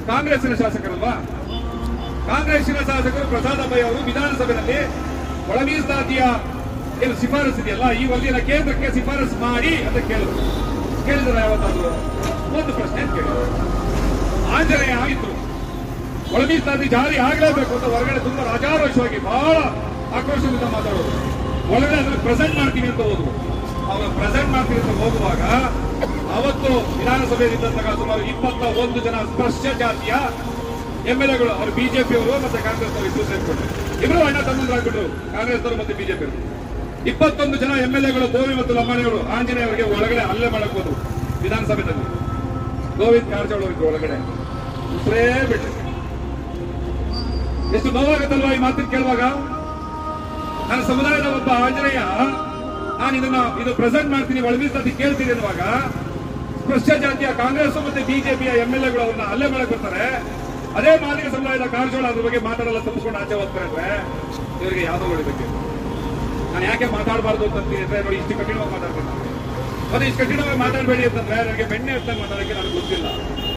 ಕಾಂಗ್ರೆಸ್ಸಿನ ಶಾಸಕರಲ್ವಾ? ಕಾಂಗ್ರೆಸ್ಸಿನ ಶಾಸಕರು ಪ್ರಸಾದ್ ಅಭಯ್ ಅವರು ವಿಧಾನಸಭೆಯಲ್ಲಿ ಒಳ ಮೀಸಲಾತಿಯ ಏನು ಶಿಫಾರಸು ಇದೆಯಲ್ಲ, ಈ ವರದಿಯನ್ನು ಕೇಂದ್ರಕ್ಕೆ ಶಿಫಾರಸು ಮಾಡಿ ಅಂತ ಕೇಳಿದ್ರೆ ಯಾವತ್ತಾದ್ರು ಒಂದು ಪ್ರಶ್ನೆ ಕೇಳಿದ್ರು. ಆಂಜನೇಯ ಆಗಿತ್ತು, ಒಳ ಮೀಸಲಾತಿ ಜಾರಿ ಆಗಲೇಬೇಕು ಅಂತ ಹೊರಗಡೆ ತುಂಬಾ ರಾಜಾರೋಷವಾಗಿ ಬಹಳ ಆಕ್ರೋಶದಿಂದ ಮಾತಾಡೋದು. ಒಳಗಡೆ ಅದನ್ನು ಪ್ರೆಸೆಂಟ್ ಮಾಡ್ತೀನಿ ಅಂತ ಹೋದ್ರು. ಅವರು ಪ್ರೆಸೆಂಟ್ ಮಾಡ್ತೀನಿ ಅಂತ ಹೋಗುವಾಗ ಅವತ್ತು ವಿಧಾನಸಭೆಯಲ್ಲಿದ್ದಂತಹ ಸುಮಾರು 21 ಜನ ಸ್ಪರ್ಶ ಜಾತಿಯ ಎಂಎಲ್ಎಗಳು, ಅವರು ಬಿಜೆಪಿಯವರು ಮತ್ತೆ ಕಾಂಗ್ರೆಸ್ ಅವರು ಇಬ್ಬರು ಸೇರ್ಕೊಂಡ್ರು. ಇಬ್ಬರು ಅಣ್ಣ ತಮ್ಮಂದ್ರಾಗ್ಬಿಟ್ರು, ಕಾಂಗ್ರೆಸ್ನವರು ಮತ್ತೆ ಬಿಜೆಪಿಯವರು. 21 ಜನ ಎಂಎಲ್ಎಗಳು ಗೋವಿ ಮತ್ತು ಲಂಬಾಣಿಯವರು ಆಂಜನೇಯ ಅವರಿಗೆ ಒಳಗಡೆ ಹಲ್ಲೆ ಮಾಡಕ್ ಹೋದ್ರು. ವಿಧಾನಸಭೆಯಲ್ಲಿ ಗೋವಿಂದ್ ಕಾರಜೋಳ ಅವರಿಗೆ ಒಳಗಡೆ ಉಸಿರೇ ಬಿಟ್ಟು ಎಷ್ಟು ನೋವಾಗತ್ತಲ್ವಾ ಈ ಮಾತಿನ ಕೇಳುವಾಗ? ನನ್ನ ಸಮುದಾಯದ ಒಬ್ಬ ಆಂಜನೇಯ, ನಾನು ಇದು ಪ್ರೆಸೆಂಟ್ ಮಾಡ್ತೀನಿ, ಒಳ ಮೀಸಲಾತಿ ಕೇಳ್ತೀನಿ ಅನ್ನುವಾಗ ಸ್ಪರ್ಶ ಜಾತಿಯ ಕಾಂಗ್ರೆಸ್ ಮತ್ತೆ ಬಿಜೆಪಿಯ ಎಂಎಲ್ಎಗಳು ಅವ್ರನ್ನ ಹಲ್ಲೆ ಮಾಡಕ್ ಬರ್ತಾರೆ. ಅದೇ ಮಾದಿಗ ಸಮುದಾಯದ ಕಾರಜೋಳ ಅದ್ರ ಬಗ್ಗೆ ಮಾತಾಡಲ್ಲ, ತಪ್ಪಿಸ್ಕೊಂಡು ಆಚೆ ಹೋಗ್ತಾರೆ ಅಂದ್ರೆ ಇವರಿಗೆ ಯಾವ್ದೋ ಹೊಡಿಬೇಕು. ನಾನು ಯಾಕೆ ಮಾತಾಡಬಾರ್ದು ಅಂತೀನಿ ಅಂದ್ರೆ, ನೋಡಿ ಇಷ್ಟು ಕಠಿಣವಾಗಿ ಮಾತಾಡ್ತೀನಿ, ಮತ್ತೆ ಇಷ್ಟು ಕಠಿಣವಾಗಿ ಮಾತಾಡಬೇಡಿ ಅಂತಂದ್ರೆ ನನಗೆ ಬೆಣ್ಣೆ ಅಂತ ಮಾತಾಡೋಕ್ಕೆ ನನಗೆ ಗೊತ್ತಿಲ್ಲ.